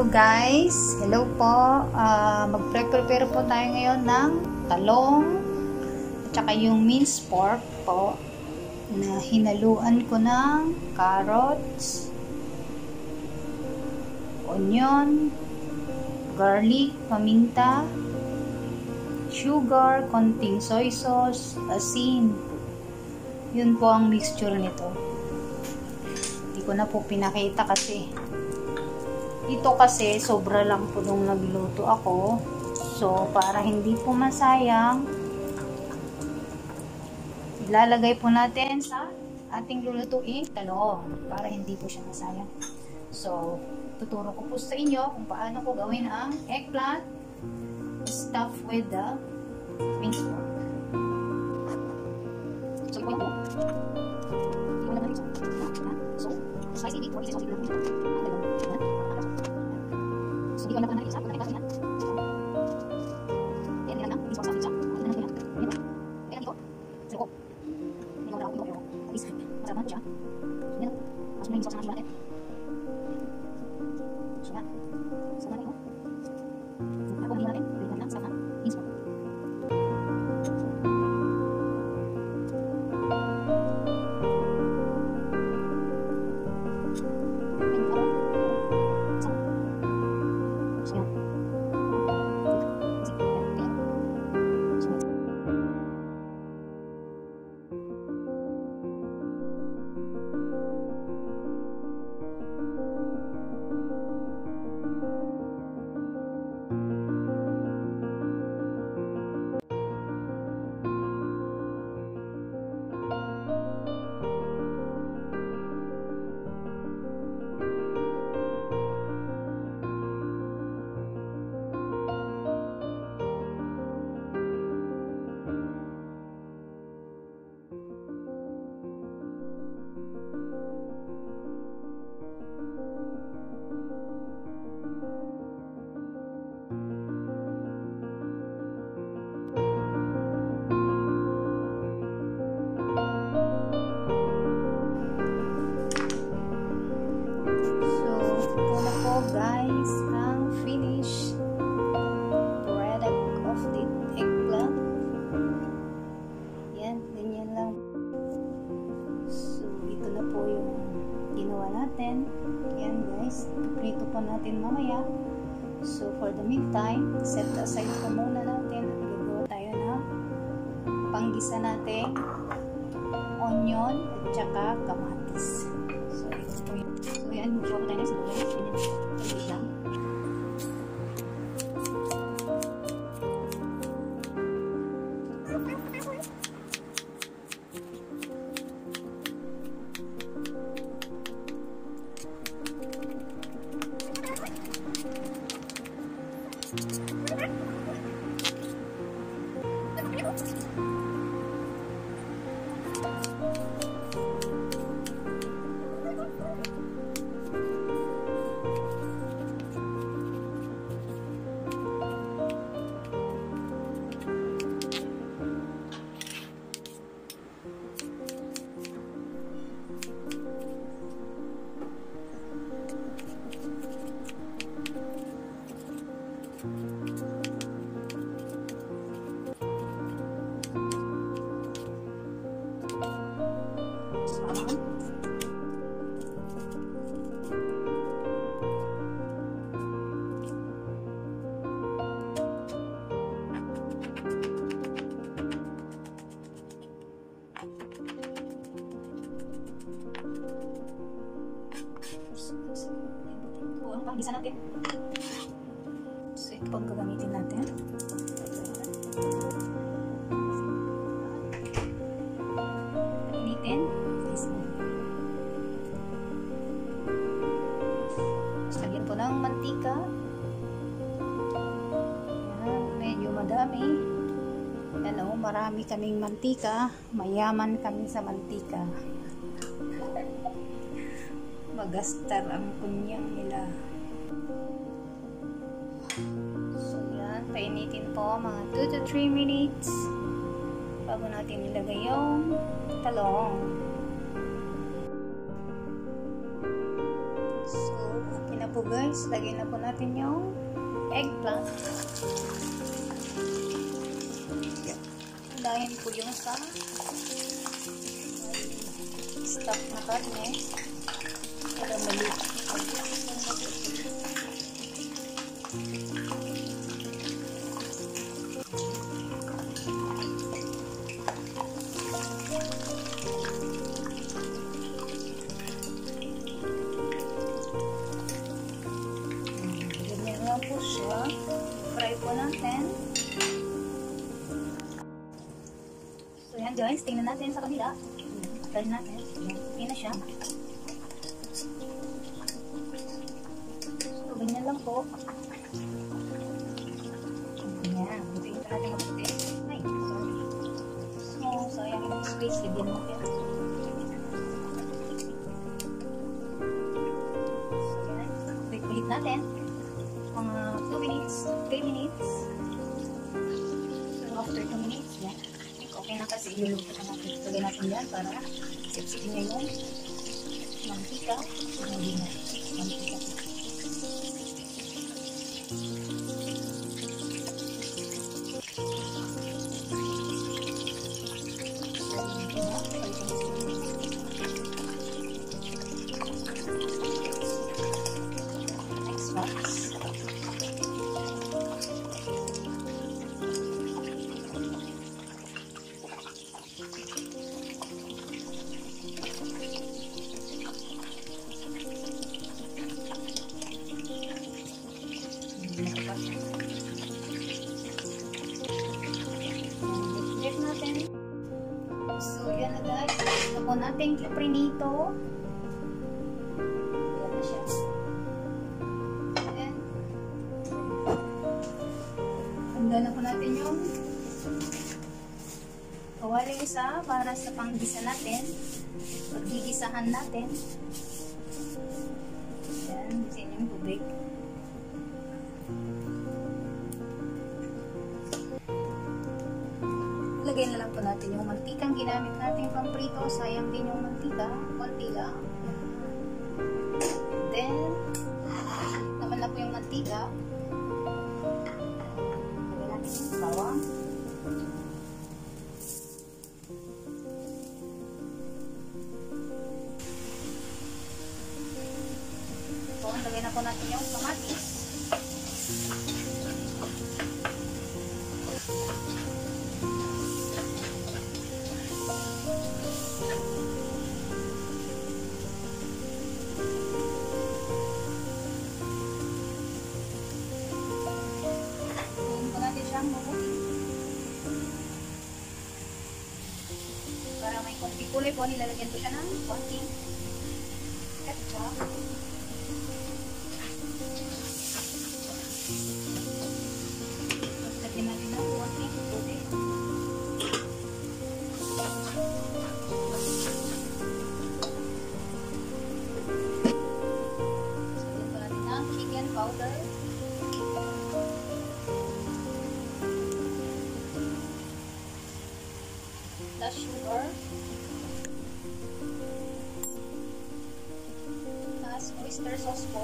Hello guys! Hello po! Mag-prepare po tayo ngayon ng talong at saka yung minced pork po na hinaluan ko ng carrots, onion, garlic, paminta, sugar, konting soy sauce, asin. Yun po ang mixture nito. Hindi ko na po pinakita kasi ito kasi sobra lang po nung nagluto ako. So, para hindi po masayang, ilalagay po natin sa ating lulutuin talong para hindi po siya masayang. So, tuturo ko po sa inyo kung paano ko gawin ang eggplant stuffed with the minced pork. So, ito po. So, slice it for this. So, di ko na isa. Yan lang. Isa sa isa. Yan lang. Yan dito. So, ko. Hindi ko na ako. Alis. Masama siya. Yan. Mas may isa sa natin. So, yan. Sama na ito. Ako hindi natin. Bigyan lang sama. Inspect. Guys, ang finish product of the eggplant. Yan, ganyan lang. So, ito na po yung ginawa natin. Yan guys, prito po natin mamaya. So, for the meantime, set aside po muna natin at gagawa tayo ng panggisa natin onion at saka kamatis. So, ito po yun. So, yan, show ko tayo na sa mga panggisa natin. So, ito ang gagamitin natin. Painitin. Lagyan po ng mantika. Yan, medyo madami. Yan o, marami kaming mantika. Mayaman kami sa mantika. Magastar ang kunyang nila. So yan, painitin po mga 2 to 3 minutes bago natin ilagay yung talong. So Okay na po guys, lagyan na po natin yung eggplant. Dahil po yung sa stock na karne para maliit. Ganyan lang po siya. Fry po natin. So yan guys, tingnan natin sa kabila. Fry natin. Okay na siya. So ganyan lang po. Ganyan. Tingnan natin mabuti. Ay, sorry. So sayang yung space. Lagyan natin. So yan. Ulit natin. Mga 2 minutes, 3 minutes. So after 2 minutes, yan. Okay na kasi iluluto na natin. Lagyan natin yan para sipsipin niya yung mantika. Hindi na mantika. Next box. Check natin. So, yan na guys. Ito po natin prinito. Yan na siya. And, handa na po natin yung kawaling isa para sa panggisa natin. Paggigisahan natin. Yan, bisin yung tubig. Lagay na lang po natin yung mantikang ginamit natin pang prito. Sayang din yung mantika. Konti lang. Then, naman na po yung mantika. Lagay natin yung bawang. So, lagay na po natin yung kamatis. Para may konti kulay po, nilalagyan ko siya ng konting ketchup. Lagyan natin ng konting tubig. Lagyan po natin ng chicken powder. Plus sugar, plus oyster sauce po.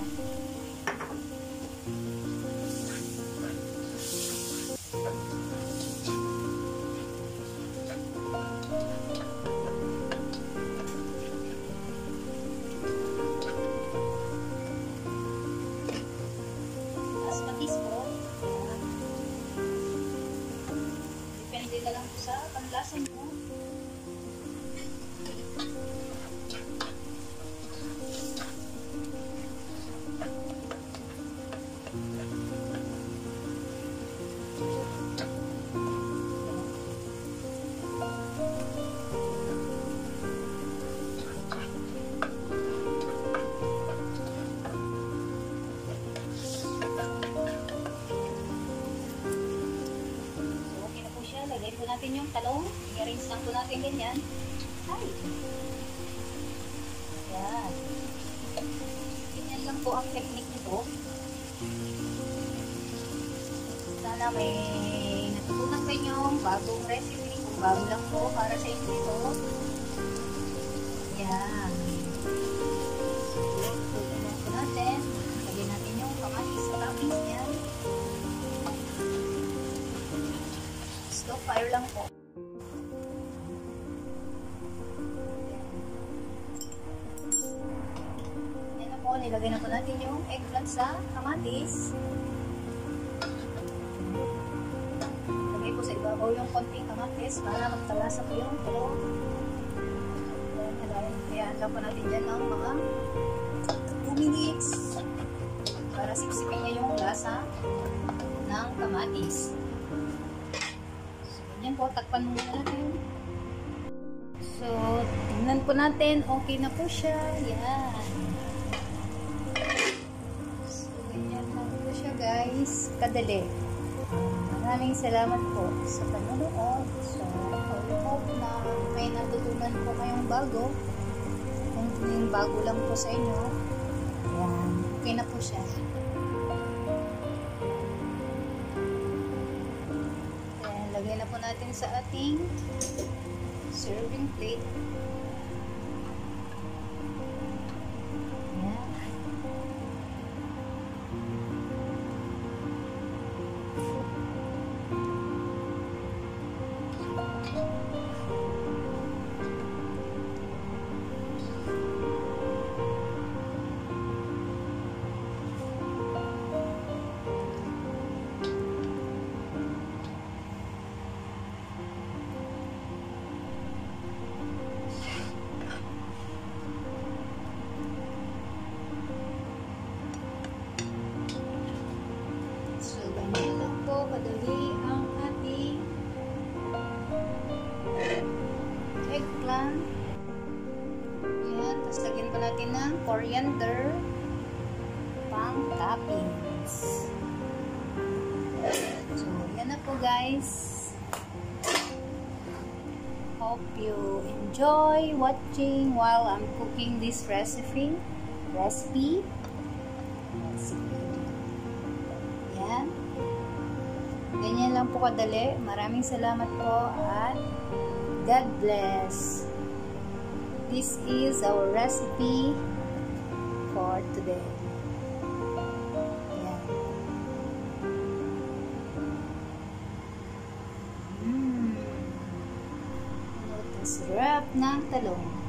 Plus patis po. Depende na lang sa panlasa mo. Lagay po natin yung talong. I-arrange lang po natin ganyan. Ay! Yan. Ganyan lang po ang technique nito. Sana may natutunan sa inyong bagong recipe. Kung bago lang po para sa inyo ito. Yan. Tutunan po natin. kamatis sa toppings yan. Slow fire lang po. Yan na po, nilagay na po natin yung eggplant sa kamatis. Lagay po sa ibabaw yung konting kamatis para magtalasa po yung talong. Ayan lang po natin dyan ng mga 2 minutes para sipsipin niya yung lasa ng kamatis. So, ganyan po, takpan muna natin. So, tingnan po natin, okay na po siya. Yan. So, ganyan lang po siya guys. Kadali. Maraming salamat po sa panonood. So, I hope na may natutunan po kayong bago. Kung yung bago lang po sa inyo, yan, okay na po siya. Then, lagay na po natin sa ating serving plate. Yan. Kadali ang ating eggplant. Yan. Tapos lagyan pa natin ng coriander pang toppings. So, yan na po guys. Hope you enjoy watching while I'm cooking this recipe. Yan. Ganyan lang po kadali. Maraming salamat po at God bless. This is our recipe for today. Ayan. Sarap ng talong.